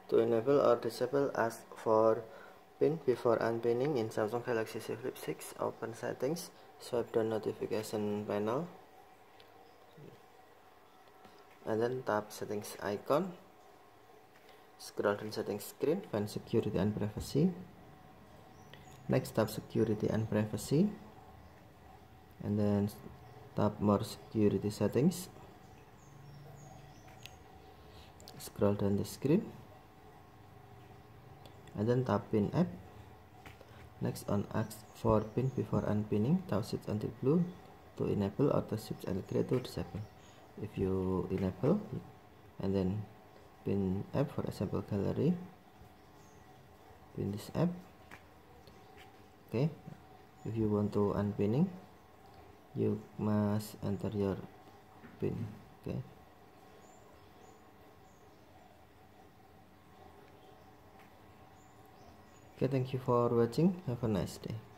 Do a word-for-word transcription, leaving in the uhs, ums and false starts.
To enable or disable, ask for pin before unpinning in Samsung Galaxy Z Flip six. Open settings, swipe down notification panel, and then tap settings icon. Scroll down settings screen, find security and privacy. Next, tap security and privacy, and then tap more security settings. Scroll down the screen, and then tap pin app. Next, on ask for pin before unpinning, tap switch until blue to enable or to switch until gray to disable. If you enable, and then pin app, for example gallery, pin this app. Okay, if you want to unpinning, you must enter your pin. Okay. Okay, thank you for watching. Have a nice day.